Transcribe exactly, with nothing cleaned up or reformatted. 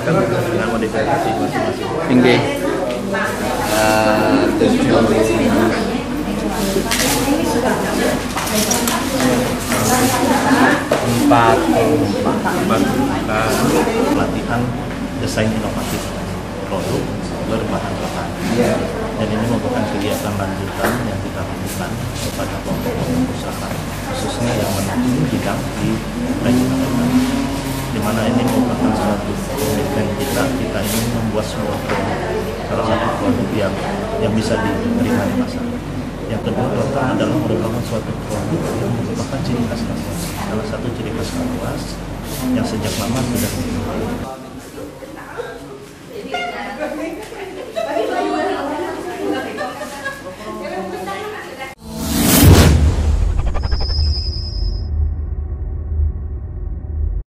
silakan dengan modifikasi masing-masing. Tinggi uh, tujuh empat Empat pelatihan desain inovatif produk berbahan bahan. Dan ini merupakan kegiatan lanjutan yang kita lakukan kepada kelompok-kelompok usaha, khususnya yang menempuh bidang di kerajinan tangan. Di mana ini merupakan suatu komitmen kita, kita ingin membuat sebuah produk, salah satu produk yang yang bisa diterima di masyarakat. Yang kedua adalah merupakan suatu produk yang merupakan ciri khas Kapuas, salah satu ciri khas Kapuas yang sejak lama sudah dimiliki.